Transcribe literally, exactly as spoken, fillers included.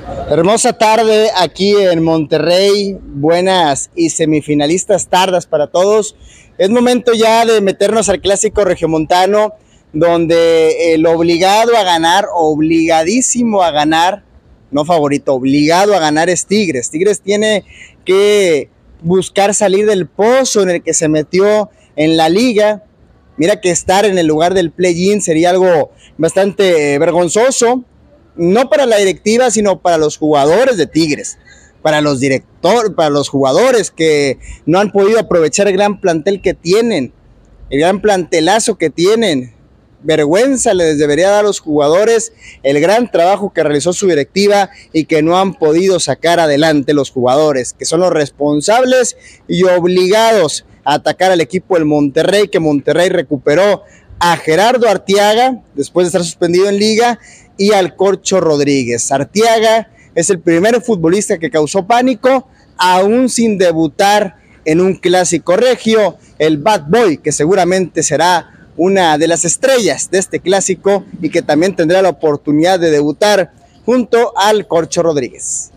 Hermosa tarde aquí en Monterrey, buenas y semifinalistas tardas para todos. Es momento ya de meternos al clásico regiomontano, donde el obligado a ganar, obligadísimo a ganar, no favorito, obligado a ganar es Tigres. Tigres tiene que buscar salir del pozo en el que se metió en la liga. Mira que estar en el lugar del play-in sería algo bastante vergonzoso, no para la directiva, sino para los jugadores de Tigres, para los directores, para los jugadores que no han podido aprovechar el gran plantel que tienen, el gran plantelazo que tienen. Vergüenza les debería dar a los jugadores el gran trabajo que realizó su directiva y que no han podido sacar adelante los jugadores, que son los responsables y obligados a atacar al equipo del Monterrey, que Monterrey recuperó a Gerardo Arteaga después de estar suspendido en liga y al Corcho Rodríguez. Arteaga es el primer futbolista que causó pánico, aún sin debutar en un clásico regio, el Bad Boy, que seguramente será una de las estrellas de este clásico y que también tendrá la oportunidad de debutar junto al Corcho Rodríguez.